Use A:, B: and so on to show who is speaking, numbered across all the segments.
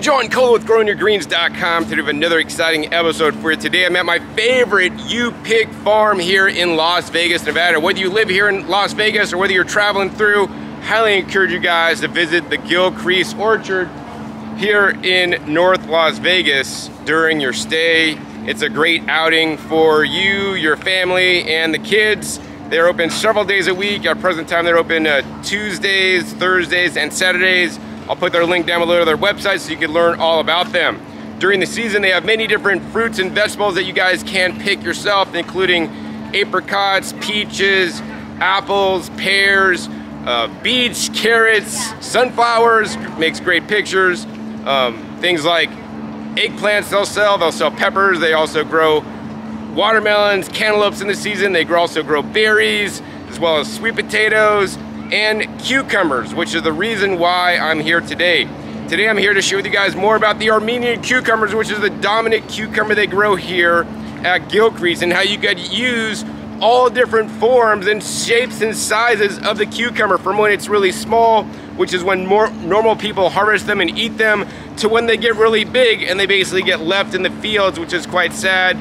A: John Cole with GrowingYourGreens.com. Today we have another exciting episode for you. Today I'm at my favorite You-Pick Farm here in Las Vegas, Nevada. Whether you live here in Las Vegas or whether you're traveling through, highly encourage you guys to visit the Gilcrease Orchard here in North Las Vegas during your stay. It's a great outing for you, your family, and the kids. They're open several days a week. At present time, they're open Tuesdays, Thursdays, and Saturdays. I'll put their link down below to their website so you can learn all about them. During the season, they have many different fruits and vegetables that you guys can pick yourself, including apricots, peaches, apples, pears, beets, carrots, sunflowers, makes great pictures. Things like eggplants they'll sell peppers. They also grow watermelons, cantaloupes in the season. They also grow berries, as well as sweet potatoes and cucumbers, which is the reason why I'm here today. Today I'm here to share with you guys more about the Armenian cucumbers, which is the dominant cucumber they grow here at Gilcrease, and how you could use all different forms and shapes and sizes of the cucumber, from when it's really small, which is when more normal people harvest them and eat them, to when they get really big and they basically get left in the fields, which is quite sad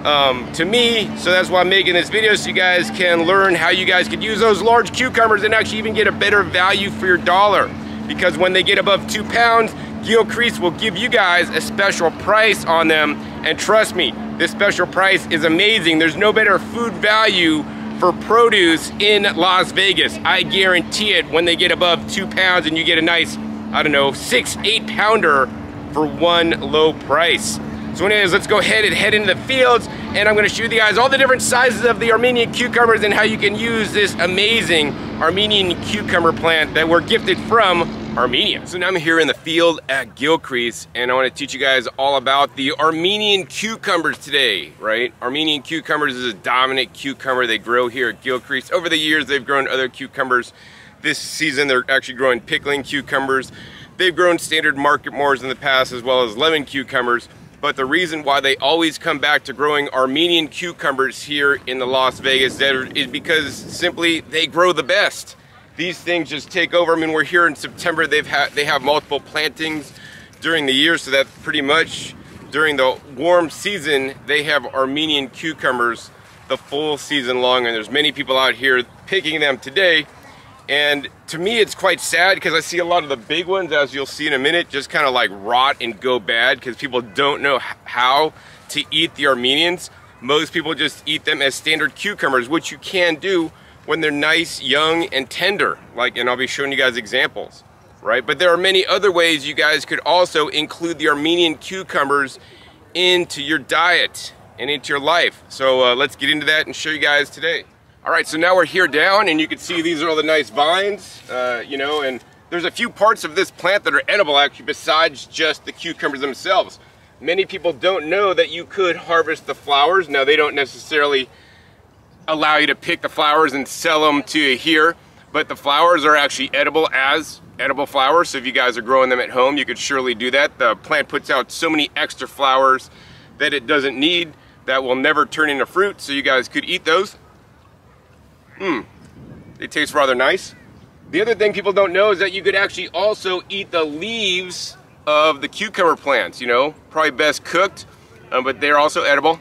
A: to me. So that's why I'm making this video, so you guys can learn how you guys could use those large cucumbers and actually even get a better value for your dollar. Because when they get above 2 pounds, Gilcrease will give you guys a special price on them. And trust me, this special price is amazing. There's no better food value for produce in Las Vegas. I guarantee it. When they get above 2 pounds and you get a nice, I don't know, 6-8 pounder for one low price. So anyways, let's go ahead and head into the fields, and I'm gonna show you guys all the different sizes of the Armenian cucumbers and how you can use this amazing Armenian cucumber plant that we're gifted from Armenia. So now I'm here in the field at Gilcrease, and I wanna teach you guys all about the Armenian cucumbers today, right? Armenian cucumbers is a dominant cucumber they grow here at Gilcrease. Over the years, they've grown other cucumbers. This season, they're actually growing pickling cucumbers. They've grown standard market mores in the past, as well as lemon cucumbers. But the reason why they always come back to growing Armenian cucumbers here in the Las Vegas desert is because simply they grow the best. These things just take over. I mean, we're here in September. They have multiple plantings during the year, so that pretty much during the warm season, they have Armenian cucumbers the full season long, and there's many people out here picking them today. And to me, it's quite sad because I see a lot of the big ones, as you'll see in a minute, just kind of like rot and go bad because people don't know how to eat the Armenians. Most people just eat them as standard cucumbers, which you can do when they're nice, young, and tender. And I'll be showing you guys examples, right? But there are many other ways you guys could also include the Armenian cucumbers into your diet and into your life. So let's get into that and show you guys today. All right, so now we're here down, and you can see these are all the nice vines, you know, and there's a few parts of this plant that are edible actually besides just the cucumbers themselves. Many people don't know that you could harvest the flowers. Now, they don't necessarily allow you to pick the flowers and sell them to you here, but the flowers are actually edible as edible flowers. So if you guys are growing them at home, you could surely do that. The plant puts out so many extra flowers that it doesn't need that will never turn into fruit, so you guys could eat those. They taste rather nice. The other thing people don't know is that you could actually also eat the leaves of the cucumber plants, you know, probably best cooked, but they're also edible.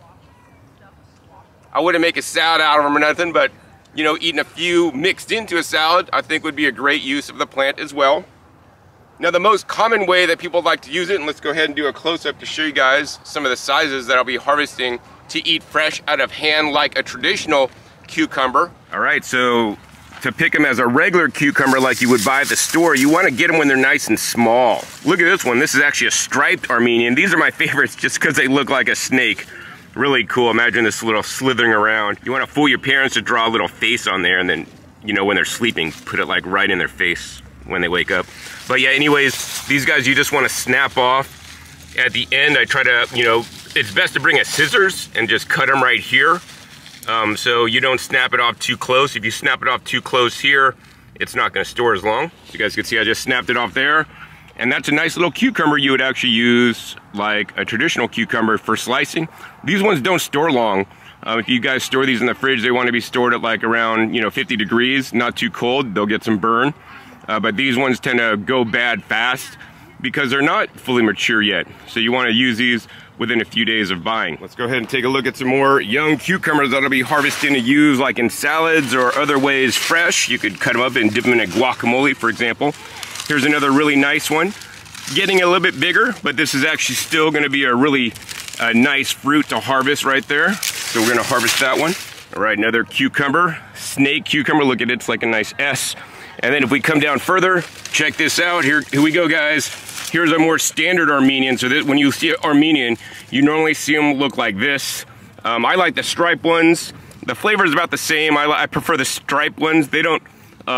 A: I wouldn't make a salad out of them or nothing, but you know, eating a few mixed into a salad, I think would be a great use of the plant as well. Now, the most common way that people like to use it, and let's go ahead and do a close-up to show you guys some of the sizes that I'll be harvesting to eat fresh out of hand like a traditional cucumber. All right, so to pick them as a regular cucumber like you would buy at the store, you want to get them when they're nice and small. Look at this one. This is actually a striped Armenian. These are my favorites just because they look like a snake. Really cool. Imagine this little slithering around. You want to fool your parents to draw a little face on there, and then, you know, when they're sleeping, put it like right in their face when they wake up. But yeah, anyways, these guys you just want to snap off. At the end, I try to, you know, it's best to bring a scissors and just cut them right here. So you don't snap it off too close. If you snap it off too close here, it's not going to store as long. You guys can see I just snapped it off there. And that's a nice little cucumber you would actually use like a traditional cucumber for slicing. These ones don't store long. If you guys store these in the fridge, they want to be stored at like around, you know, 50 degrees, not too cold. They'll get some burn. But these ones tend to go bad fast. because they're not fully mature yet. So you want to use these within a few days of buying. Let's go ahead and take a look at some more young cucumbers that'll be harvesting to use like in salads or other ways fresh. You could cut them up and dip them in a guacamole, for example. Here's another really nice one. Getting a little bit bigger, but this is actually still gonna be a really nice fruit to harvest right there. So we're gonna harvest that one. All right, another cucumber, snake cucumber. Look at it, it's like a nice S. And then if we come down further, check this out. Here we go, guys. Here's a more standard Armenian. So when you see Armenian, you normally see them look like this. I like the striped ones. The flavor is about the same. I prefer the striped ones. They don't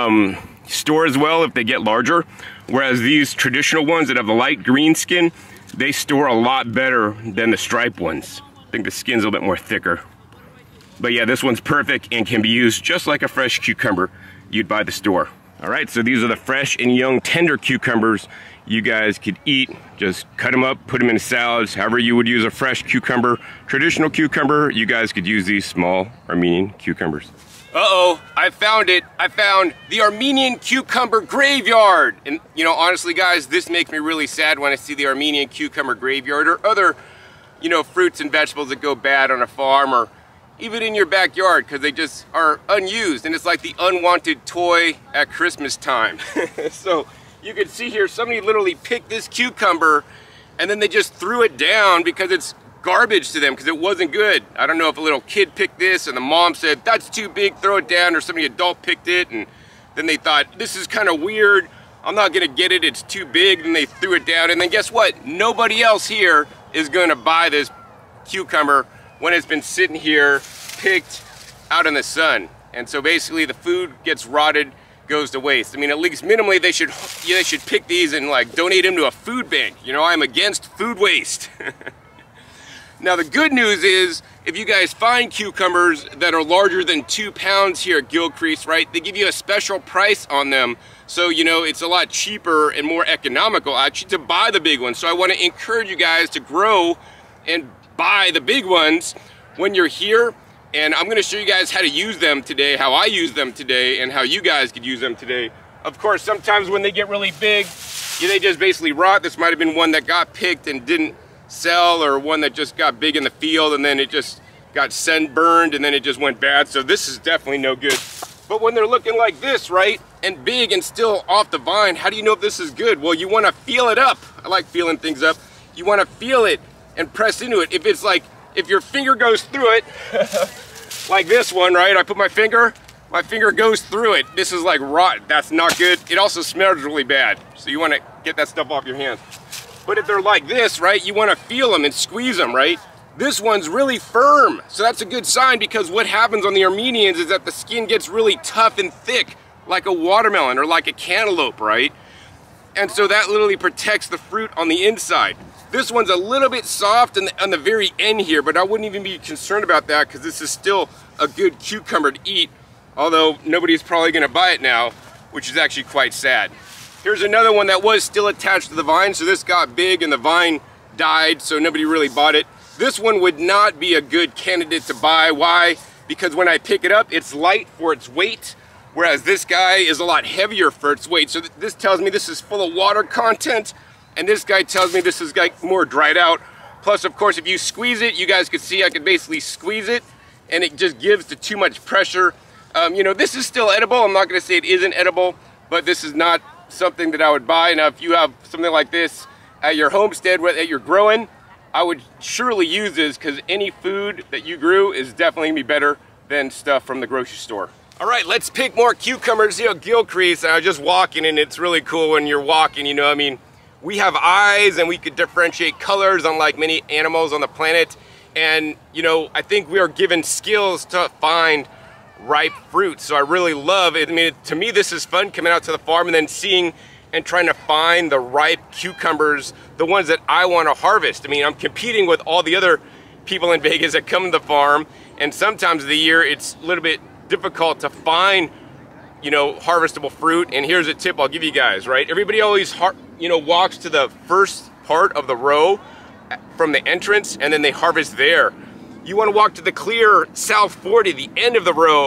A: store as well if they get larger. Whereas these traditional ones that have the light green skin, they store a lot better than the striped ones. I think the skin's a little bit more thicker. But yeah, this one's perfect and can be used just like a fresh cucumber you'd buy at the store. All right, so these are the fresh and young tender cucumbers you guys could eat. Just cut them up, put them in salads, however you would use a fresh cucumber. Traditional cucumber, you guys could use these small Armenian cucumbers. Uh-oh, I found it. I found the Armenian cucumber graveyard. And you know, honestly guys, this makes me really sad when I see the Armenian cucumber graveyard or other, you know, fruits and vegetables that go bad on a farm or even in your backyard, because they just are unused, and it's like the unwanted toy at Christmas time. So you can see here, somebody literally picked this cucumber and then they just threw it down because it's garbage to them because it wasn't good. I don't know if a little kid picked this and the mom said, that's too big, throw it down, or somebody adult picked it and then they thought, this is kind of weird, I'm not gonna get it, it's too big, and they threw it down. And then guess what? Nobody else here is gonna buy this cucumber when it's been sitting here picked out in the sun. And so basically the food gets rotted, goes to waste. I mean, at least minimally they should pick these and like donate them to a food bank. You know, I'm against food waste. Now the good news is, if you guys find cucumbers that are larger than 2 pounds here at Gilcrease, right, they give you a special price on them. So, you know, it's a lot cheaper and more economical actually to buy the big ones. So I want to encourage you guys to grow and buy the big ones when you're here. And I'm going to show you guys how to use them today, how I use them today, and how you guys could use them today. Of course, sometimes when they get really big, they just basically rot. This might have been one that got picked and didn't sell, or one that just got big in the field and then it just got sunburned and then it just went bad. So this is definitely no good. But when they're looking like this, right, and big and still off the vine, how do you know if this is good? Well, you want to feel it up. I like feeling things up. You want to feel it and press into it. If it's like, if your finger goes through it, like this one, right? I put my finger goes through it. This is like rot. That's not good. It also smells really bad. So you want to get that stuff off your hands. But if they're like this, right, you want to feel them and squeeze them, right? This one's really firm. So that's a good sign, because what happens on the Armenians is that the skin gets really tough and thick, like a watermelon or like a cantaloupe, right? And so that literally protects the fruit on the inside. This one's a little bit soft on the very end here, but I wouldn't even be concerned about that because this is still a good cucumber to eat, although nobody's probably gonna buy it now, which is actually quite sad. Here's another one that was still attached to the vine, so this got big and the vine died, so nobody really bought it. This one would not be a good candidate to buy. Why? Because when I pick it up, it's light for its weight, whereas this guy is a lot heavier for its weight. So this tells me this is full of water content, and this guy tells me this is like more dried out. Plus, of course, if you squeeze it, you guys could see I could basically squeeze it and it just gives to too much pressure. You know, this is still edible. I'm not gonna say it isn't edible, but this is not something that I would buy. Now, if you have something like this at your homestead that you're growing, I would surely use this, because any food that you grew is definitely gonna be better than stuff from the grocery store. All right, let's pick more cucumbers here at Gilcrease. And I was just walking, and it's really cool when you're walking, you know, I mean, we have eyes and we could differentiate colors unlike many animals on the planet. And, you know, I think we are given skills to find ripe fruit. So I really love it. I mean, to me, this is fun, coming out to the farm and then seeing and trying to find the ripe cucumbers, the ones that I want to harvest. I mean, I'm competing with all the other people in Vegas that come to the farm, and sometimes of the year it's a little bit difficult to find, you know, harvestable fruit. And here's a tip I'll give you guys, right? Everybody always, you know, walks to the first part of the row from the entrance and then they harvest there. You want to walk to the clear South 40, the end of the row,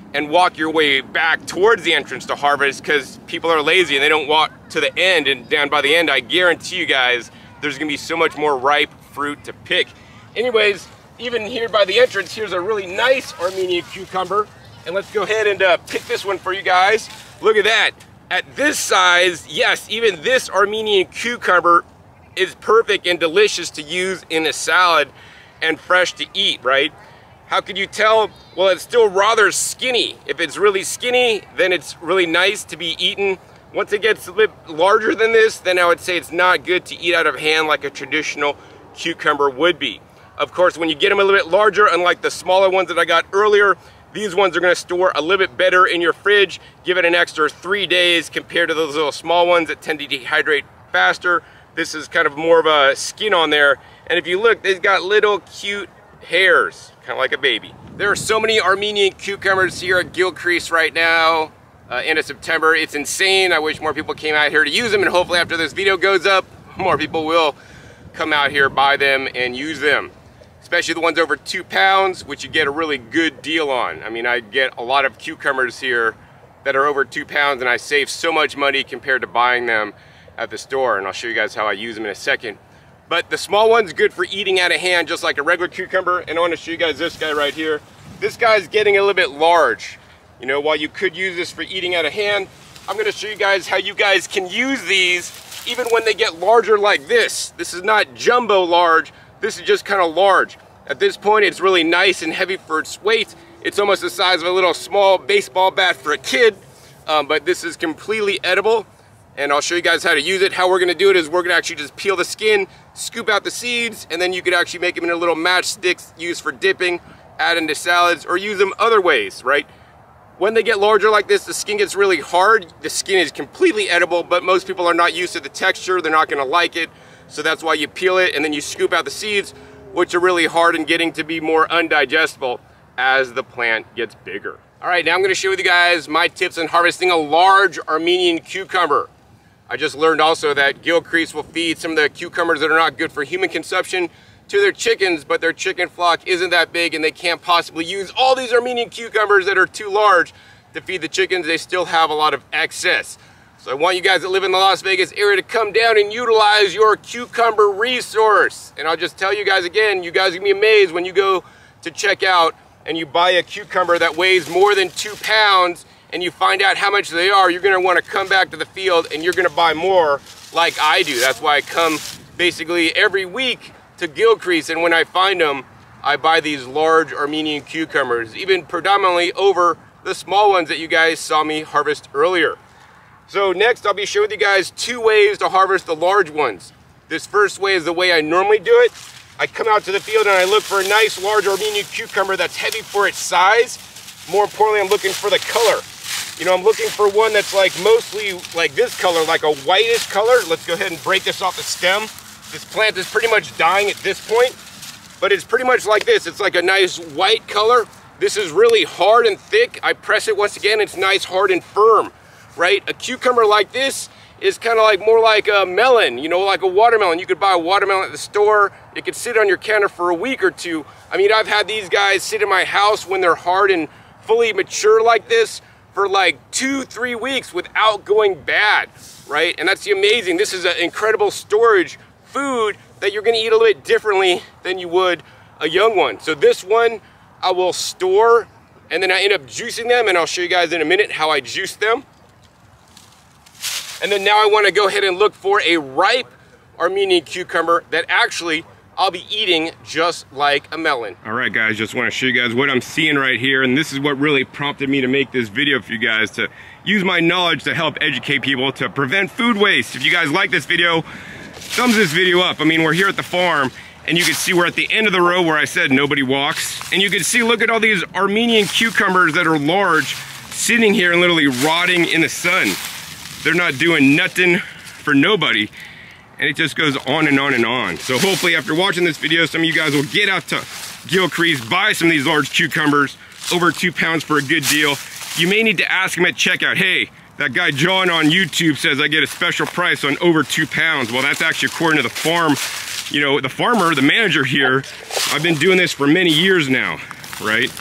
A: and walk your way back towards the entrance to harvest, because people are lazy and they don't walk to the end, and down by the end, I guarantee you guys, there's gonna be so much more ripe fruit to pick. Anyways, even here by the entrance, here's a really nice Armenian cucumber, and let's go ahead and pick this one for you guys. Look at that. At this size, yes, even this Armenian cucumber is perfect and delicious to use in a salad and fresh to eat, right? How could you tell? Well, it's still rather skinny. If it's really skinny, then it's really nice to be eaten. Once it gets a bit larger than this, then I would say it's not good to eat out of hand like a traditional cucumber would be. Of course, when you get them a little bit larger, unlike the smaller ones that I got earlier, these ones are gonna store a little bit better in your fridge, give it an extra 3 days compared to those little small ones that tend to dehydrate faster. This is kind of more of a skin on there. And if you look, they've got little cute hairs, kind of like a baby. There are so many Armenian cucumbers here at Gilcrease right now, end of September. It's insane. I wish more people came out here to use them, and hopefully after this video goes up, more people will come out here, buy them, and use them. Especially the ones over 2 pounds, which you get a really good deal on. I mean, I get a lot of cucumbers here that are over 2 pounds, and I save so much money compared to buying them at the store, and I'll show you guys how I use them in a second. But the small one's good for eating out of hand, just like a regular cucumber. And I want to show you guys this guy right here. This guy's getting a little bit large. You know, while you could use this for eating out of hand, I'm going to show you guys how you guys can use these even when they get larger like this. This is not jumbo large. This is just kind of large. At this point, it's really nice and heavy for its weight. It's almost the size of a little small baseball bat for a kid, but this is completely edible. And I'll show you guys how to use it. How we're gonna do it is we're gonna actually just peel the skin, scoop out the seeds, and then you could actually make them into little matchsticks used for dipping, add into salads, or use them other ways, right? When they get larger like this, the skin gets really hard. The skin is completely edible, but most people are not used to the texture. They're not gonna like it. So that's why you peel it and then you scoop out the seeds, which are really hard and getting to be more undigestible as the plant gets bigger. All right, now I'm gonna share with you guys my tips on harvesting a large Armenian cucumber. I just learned also that Gilcrease will feed some of the cucumbers that are not good for human consumption to their chickens, but their chicken flock isn't that big and they can't possibly use all these Armenian cucumbers that are too large to feed the chickens. They still have a lot of excess. So I want you guys that live in the Las Vegas area to come down and utilize your cucumber resource. And I'll just tell you guys again, you guys are gonna be amazed when you go to check out and you buy a cucumber that weighs more than 2 pounds and you find out how much they are. You're gonna wanna come back to the field and you're gonna buy more like I do. That's why I come basically every week to Gilcrease, and when I find them, I buy these large Armenian cucumbers, even predominantly over the small ones that you guys saw me harvest earlier. So next, I'll be showing you guys 2 ways to harvest the large ones. This first way is the way I normally do it. I come out to the field and I look for a nice large Armenian cucumber that's heavy for its size. More importantly, I'm looking for the color. You know, I'm looking for one that's like mostly like this color, like a whitish color. Let's go ahead and break this off the stem. This plant is pretty much dying at this point, but it's pretty much like this. It's like a nice white color. This is really hard and thick. I press it once again, it's nice, hard, and firm, right? A cucumber like this is kind of like more like a melon, you know, like a watermelon. You could buy a watermelon at the store. It could sit on your counter for a week or two. I mean, I've had these guys sit in my house when they're hard and fully mature like this for like 2-3 weeks without going bad, right? And that's the amazing. This is an incredible storage food that you're gonna eat a little bit differently than you would a young one. So this one I will store, and then I end up juicing them, and I'll show you guys in a minute how I juice them. And then now I wanna go ahead and look for a ripe Armenian cucumber that actually I'll be eating just like a melon. All right, guys, just want to show you guys what I'm seeing right here, and this is what really prompted me to make this video for you guys, to use my knowledge to help educate people to prevent food waste. If you guys like this video, thumbs this video up. I mean, we're here at the farm, and you can see we're at the end of the row where I said nobody walks, and you can see, look at all these Armenian cucumbers that are large, sitting here and literally rotting in the sun. They're not doing nothing for nobody. And it just goes on and on and on. So hopefully after watching this video, some of you guys will get out to Gilcrease, buy some of these large cucumbers, over 2 pounds for a good deal. You may need to ask them at checkout, hey, that guy John on YouTube says I get a special price on over 2 pounds. Well, that's actually according to the farm, you know, the farmer, the manager here. I've been doing this for many years now, right?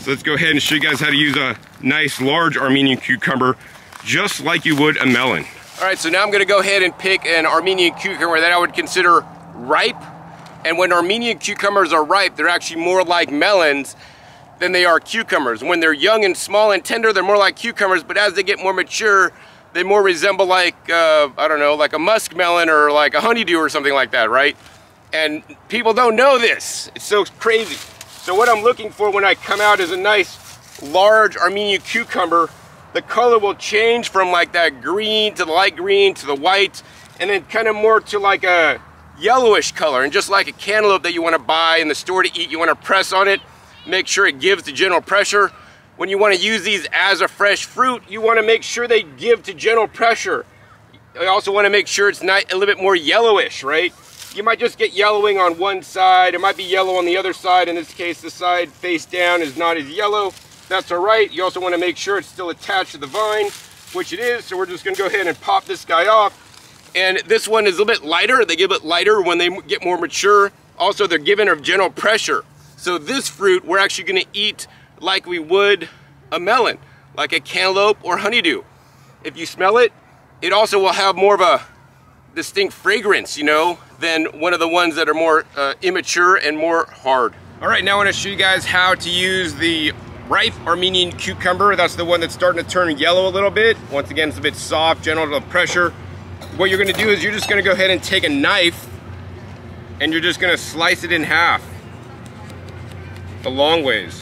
A: So let's go ahead and show you guys how to use a nice large Armenian cucumber, just like you would a melon. All right, so now I'm gonna go ahead and pick an Armenian cucumber that I would consider ripe. And when Armenian cucumbers are ripe, they're actually more like melons than they are cucumbers. When they're young and small and tender, they're more like cucumbers, but as they get more mature, they more resemble like, I don't know, like a muskmelon or like a honeydew or something like that, right? And people don't know this. It's so crazy. So what I'm looking for when I come out is a nice large Armenian cucumber. The color will change from like that green to the light green to the white, and then kind of more to like a yellowish color. And just like a cantaloupe that you want to buy in the store to eat, you want to press on it, make sure it gives the gentle pressure. When you want to use these as a fresh fruit, you want to make sure they give to gentle pressure. You also want to make sure it's not a little bit more yellowish, right? You might just get yellowing on one side. It might be yellow on the other side. In this case, the side face down is not as yellow. That's all right. You also want to make sure it's still attached to the vine, which it is. So we're just going to go ahead and pop this guy off. And this one is a little bit lighter. They get a bit lighter when they get more mature. Also, they're given a gentle pressure. So this fruit, we're actually going to eat like we would a melon, like a cantaloupe or honeydew. If you smell it, it also will have more of a distinct fragrance, you know, than one of the ones that are more immature and more hard. All right, now I want to show you guys how to use the ripe Armenian cucumber. That's the one that's starting to turn yellow a little bit. Once again, it's a bit soft, gentle to the pressure. What you're going to do is you're just going to go ahead and take a knife and you're just going to slice it in half the long ways.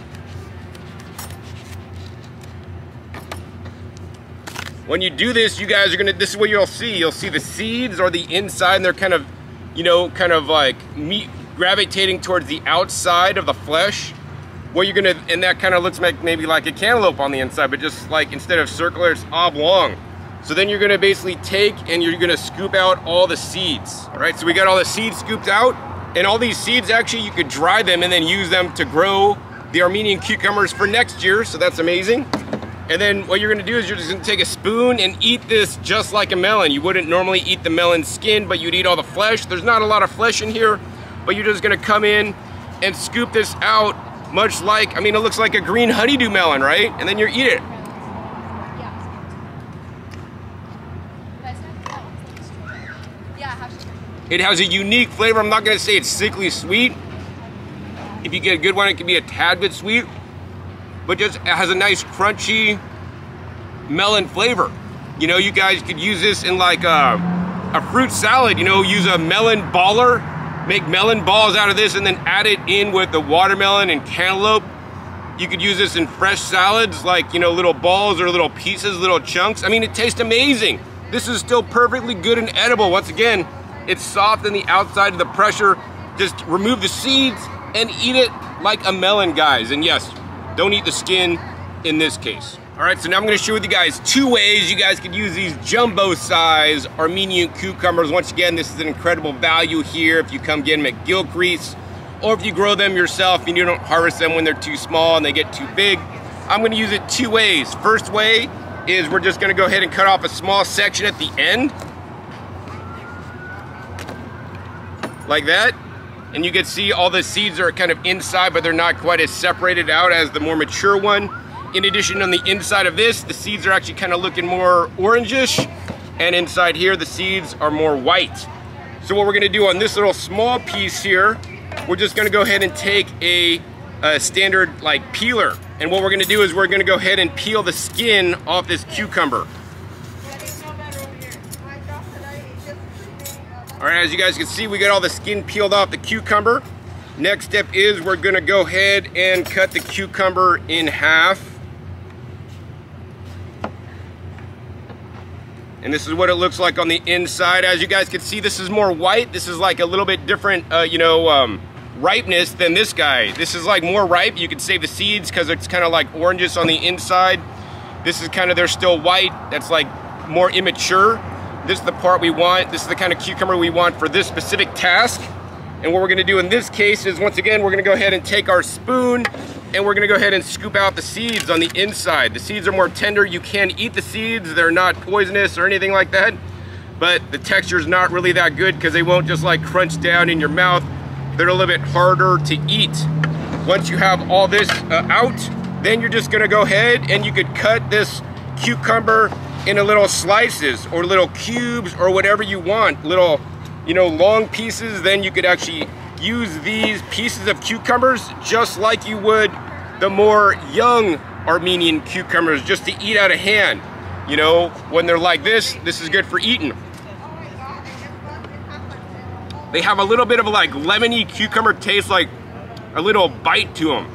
A: When you do this, you guys are gonna, this is what you'll see. You'll see the seeds are the inside, and they're kind of, you know, kind of like meat gravitating towards the outside of the flesh. What you're gonna, and that kind of looks like maybe like a cantaloupe on the inside, but just like instead of circular, it's oblong. So then you're gonna basically take and you're gonna scoop out all the seeds. All right, so we got all the seeds scooped out, and all these seeds, actually you could dry them and then use them to grow the Armenian cucumbers for next year, so that's amazing. And then what you're gonna do is you're just gonna take a spoon and eat this just like a melon. You wouldn't normally eat the melon skin, but you'd eat all the flesh. There's not a lot of flesh in here, but you're just gonna come in and scoop this out, much like, I mean, it looks like a green honeydew melon, right? And then you eat it. It has a unique flavor. I'm not gonna say it's sickly sweet. If you get a good one, it can be a tad bit sweet, but just it has a nice crunchy melon flavor. You know, you guys could use this in like a fruit salad, you know, use a melon baller, make melon balls out of this and then add it in with the watermelon and cantaloupe. You could use this in fresh salads, like, you know, little balls or little pieces, little chunks. I mean, it tastes amazing. This is still perfectly good and edible. Once again, it's soft on the outside of the pressure. Just remove the seeds and eat it like a melon, guys. And yes, don't eat the skin in this case. All right, so now I'm gonna share with you guys 2 ways you guys could use these jumbo size Armenian cucumbers. Once again, this is an incredible value here if you come get them at Gilcrease, or if you grow them yourself and you don't harvest them when they're too small and they get too big. I'm gonna use it 2 ways. First way is we're just gonna go ahead and cut off a small section at the end, like that. And you can see all the seeds are kind of inside, but they're not quite as separated out as the more mature one. In addition, on the inside of this, the seeds are actually kind of looking more orangish, and inside here, the seeds are more white. So what we're gonna do on this little small piece here, we're just gonna go ahead and take a standard like peeler. And what we're gonna do is we're gonna go ahead and peel the skin off this cucumber. All right, as you guys can see, we got all the skin peeled off the cucumber. Next step is we're gonna go ahead and cut the cucumber in half. And this is what it looks like on the inside. As you guys can see, this is more white. This is like a little bit different, ripeness than this guy. This is like more ripe. You can save the seeds because it's kind of like oranges on the inside. This is kind of, they're still white. That's like more immature. This is the part we want. This is the kind of cucumber we want for this specific task. And what we're gonna do in this case is, once again, we're gonna go ahead and take our spoon and we're gonna go ahead and scoop out the seeds on the inside. The seeds are more tender. You can eat the seeds. They're not poisonous or anything like that, but the texture is not really that good because they won't just like crunch down in your mouth. They're a little bit harder to eat. once you have all this out, then you're just gonna go ahead and you could cut this cucumber into little slices or little cubes or whatever you want, little, you know, long pieces. Then you could actually use these pieces of cucumbers just like you would the more young Armenian cucumbers, just to eat out of hand. You know, when they're like this is good for eating. They have a little bit of a like lemony cucumber taste, like a little bite to them.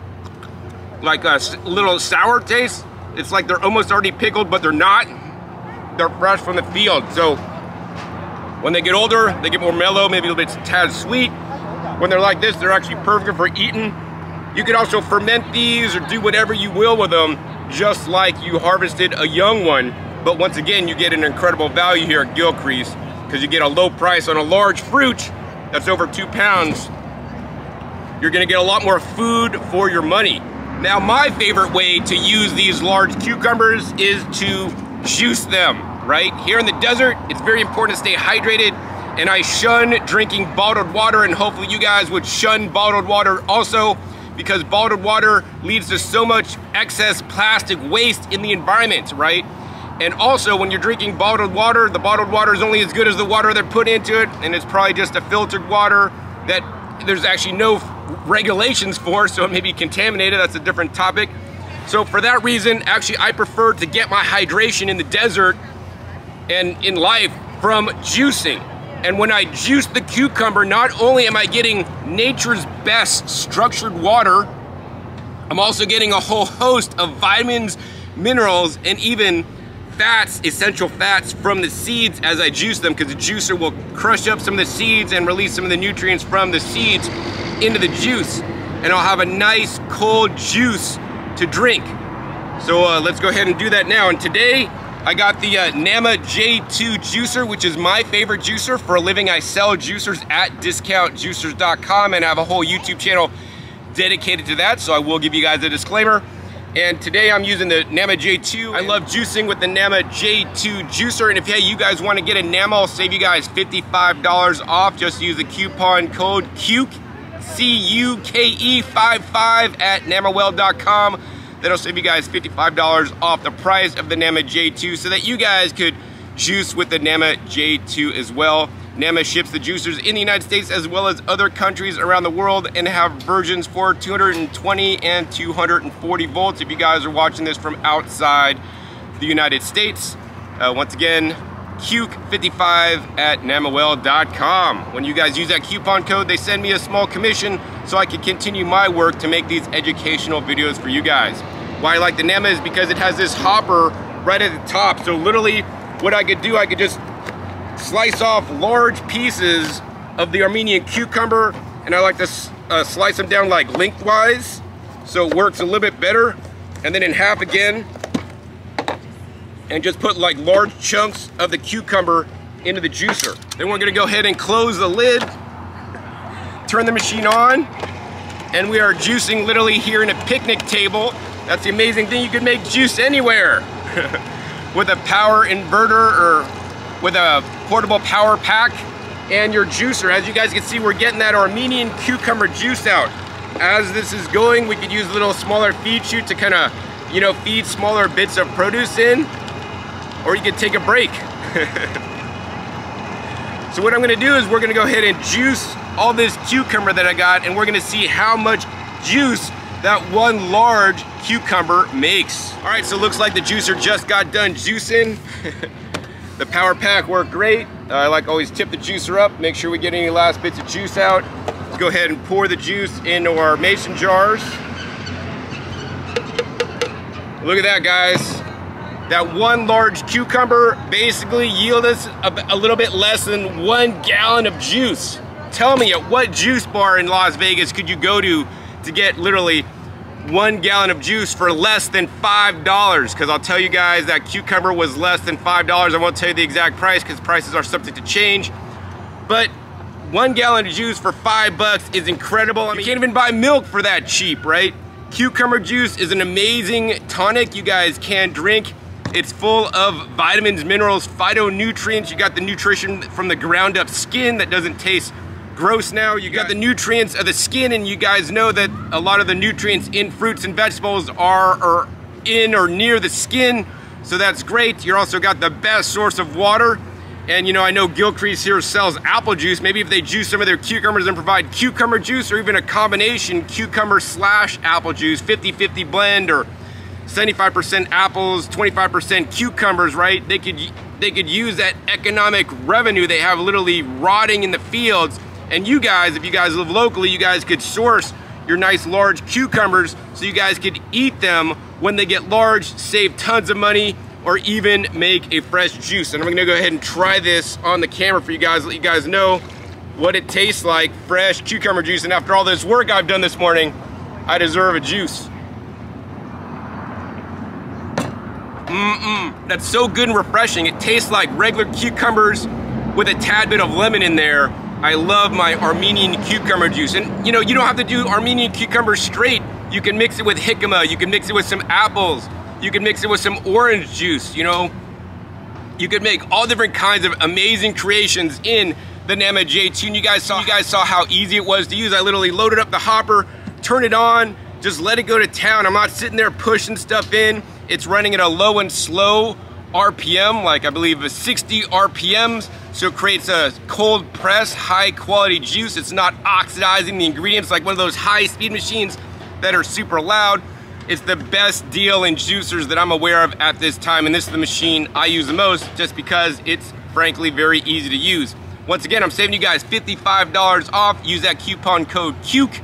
A: Like a little sour taste. It's like they're almost already pickled, but they're not. They're fresh from the field. So when they get older, they get more mellow, maybe a little bit tad sweet. When they're like this, they're actually perfect for eating. You can also ferment these or do whatever you will with them, just like you harvested a young one. But once again, you get an incredible value here at Gilcrease, because you get a low price on a large fruit that's over 2 pounds. You're gonna get a lot more food for your money. Now, my favorite way to use these large cucumbers is to juice them, right? Here in the desert, it's very important to stay hydrated, and I shun drinking bottled water, and hopefully you guys would shun bottled water also, because bottled water leads to so much excess plastic waste in the environment, right? And also, when you're drinking bottled water, the bottled water is only as good as the water they're put into it, and it's probably just a filtered water that there's actually no regulations for, so it may be contaminated. That's a different topic. So for that reason, actually, I prefer to get my hydration in the desert and in life from juicing. And when I juice the cucumber, not only am I getting nature's best structured water, I'm also getting a whole host of vitamins, minerals, and even fats, essential fats from the seeds as I juice them, because the juicer will crush up some of the seeds and release some of the nutrients from the seeds into the juice. And I'll have a nice cold juice to drink. So let's go ahead and do that now. And today, I got the Nama J2 juicer, which is my favorite juicer. For a living, I sell juicers at discountjuicers.com, and I have a whole YouTube channel dedicated to that, so I will give you guys a disclaimer. And today I'm using the Nama J2. I love juicing with the Nama J2 juicer, and if hey, you guys want to get a Nama, I'll save you guys $55 off. Just use the coupon code CUKE, C-U-K-E 55 at namawell.com. That'll save you guys $55 off the price of the Nama J2, so that you guys could juice with the Nama J2 as well. Nama ships the juicers in the United States as well as other countries around the world, and have versions for 220 and 240 volts if you guys are watching this from outside the United States. Once again, CUKE55 at namawell.com. When you guys use that coupon code, they send me a small commission so I can continue my work to make these educational videos for you guys. Why I like the Nama is because it has this hopper right at the top. So literally what I could do, I could just slice off large pieces of the Armenian cucumber, and I like to slice them down like lengthwise, so it works a little bit better, and then in half again, and just put like large chunks of the cucumber into the juicer. Then we're gonna go ahead and close the lid, turn the machine on, and we are juicing literally here in a picnic table. That's the amazing thing, you can make juice anywhere with a power inverter or with a portable power pack and your juicer. As you guys can see, we're getting that Armenian cucumber juice out. As this is going, we could use a little smaller feed chute to kind of, you know, feed smaller bits of produce in, or you could take a break. So what I'm gonna do is we're gonna go ahead and juice all this cucumber that I got, and we're gonna see how much juice that one large cucumber makes. All right, so it looks like the juicer just got done juicing. The power pack worked great. I like always tip the juicer up, make sure we get any last bits of juice out. Let's go ahead and pour the juice into our mason jars. Look at that, guys. That one large cucumber basically yielded us a little bit less than 1 gallon of juice. Tell me, at what juice bar in Las Vegas could you go to get literally 1 gallon of juice for less than $5? Because I'll tell you guys that cucumber was less than $5. I won't tell you the exact price because prices are subject to change. But 1 gallon of juice for $5 is incredible. I mean, you can't even buy milk for that cheap, right? Cucumber juice is an amazing tonic you guys can drink. It's full of vitamins, minerals, phytonutrients. You got the nutrition from the ground up skin that doesn't taste gross now. You got the nutrients of the skin, and you guys know that a lot of the nutrients in fruits and vegetables are in or near the skin, so that's great. You also got the best source of water. And you know, I know Gilcrease here sells apple juice. Maybe if they juice some of their cucumbers and provide cucumber juice, or even a combination cucumber / apple juice, 50-50 blend, or 75% apples, 25% cucumbers, right? They could use that economic revenue they have literally rotting in the fields. And you guys, if you guys live locally, you guys could source your nice large cucumbers so you guys could eat them when they get large, save tons of money, or even make a fresh juice. And I'm gonna go ahead and try this on the camera for you guys, let you guys know what it tastes like, fresh cucumber juice. And after all this work I've done this morning, I deserve a juice. That's so good and refreshing. It tastes like regular cucumbers with a tad bit of lemon in there. I love my Armenian cucumber juice. And you know, you don't have to do Armenian cucumber straight. You can mix it with jicama, you can mix it with some apples, you can mix it with some orange juice, you know. You could make all different kinds of amazing creations in the Nama J2. And you guys saw how easy it was to use. I literally loaded up the hopper, turn it on, just let it go to town. I'm not sitting there pushing stuff in. It's running at a low and slow RPM, like I believe 60 RPMs. So it creates a cold press, high quality juice. It's not oxidizing the ingredients like one of those high speed machines that are super loud. It's the best deal in juicers that I'm aware of at this time, and this is the machine I use the most just because it's frankly very easy to use. Once again, I'm saving you guys $55 off. Use that coupon code CUKE,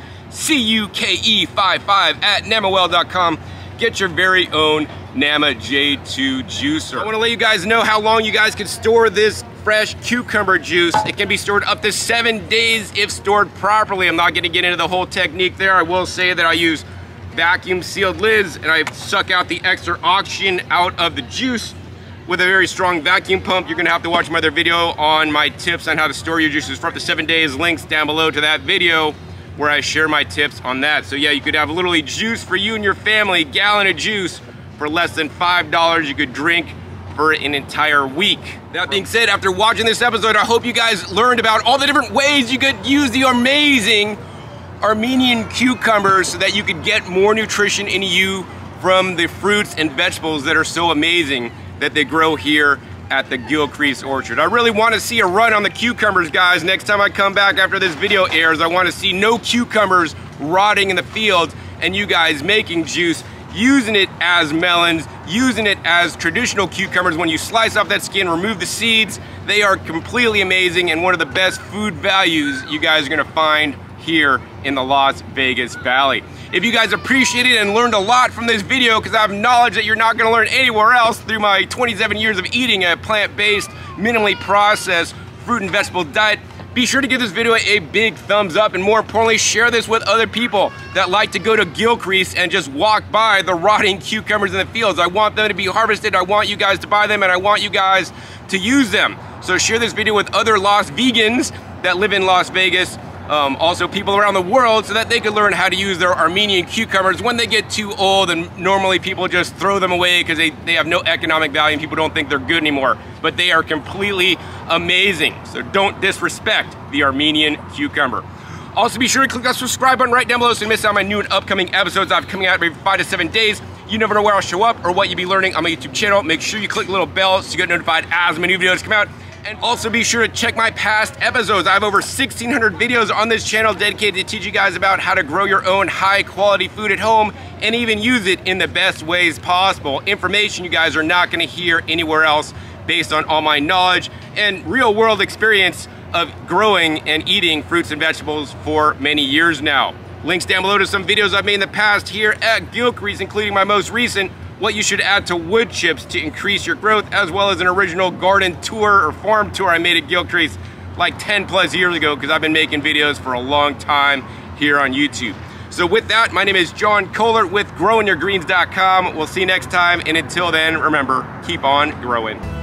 A: CUKE55 at namawell.com. Get your very own Nama J2 juicer. I want to let you guys know how long you guys can store this fresh cucumber juice. It can be stored up to 7 days if stored properly. I'm not going to get into the whole technique there. I will say that I use vacuum sealed lids and I suck out the extra oxygen out of the juice with a very strong vacuum pump. You're gonna have to watch my other video on my tips on how to store your juices for up to 7 days. Links down below to that video where I share my tips on that. So yeah, you could have literally juice for you and your family, gallon of juice for less than $5 you could drink for an entire week. That being said, after watching this episode, I hope you guys learned about all the different ways you could use the amazing Armenian cucumbers so that you could get more nutrition in you from the fruits and vegetables that are so amazing that they grow here at the Gilcrease Orchard. I really want to see a run on the cucumbers, guys. Next time I come back after this video airs, I want to see no cucumbers rotting in the fields and you guys making juice, using it as melons, using it as traditional cucumbers. When you slice off that skin, remove the seeds, they are completely amazing and one of the best food values you guys are gonna find here in the Las Vegas Valley. If you guys appreciated and learned a lot from this video, because I have knowledge that you're not going to learn anywhere else through my 27 years of eating a plant-based, minimally processed fruit and vegetable diet, be sure to give this video a big thumbs up, and more importantly, share this with other people that like to go to Gilcrease and just walk by the rotting cucumbers in the fields. I want them to be harvested, I want you guys to buy them, and I want you guys to use them. So share this video with other Lost Vegans that live in Las Vegas, also people around the world, so that they could learn how to use their Armenian cucumbers when they get too old, and normally people just throw them away because they have no economic value and people don't think they're good anymore. But they are completely amazing. So don't disrespect the Armenian cucumber. Also be sure to click that subscribe button right down below so you miss out on my new and upcoming episodes I've coming out every 5 to 7 days. You never know where I'll show up or what you'll be learning on my YouTube channel. Make sure you click the little bell so you get notified as my new videos come out. And also be sure to check my past episodes. I have over 1,600 videos on this channel dedicated to teach you guys about how to grow your own high quality food at home and even use it in the best ways possible. Information you guys are not gonna hear anywhere else based on all my knowledge and real world experience of growing and eating fruits and vegetables for many years now. Links down below to some videos I've made in the past here at Gilcrease, including my most recent what you should add to wood chips to increase your growth, as well as an original garden tour or farm tour I made at Gilcrease like 10 plus years ago, because I've been making videos for a long time here on YouTube. So with that, my name is John Kohler with growingyourgreens.com. We'll see you next time, and until then, remember, keep on growing.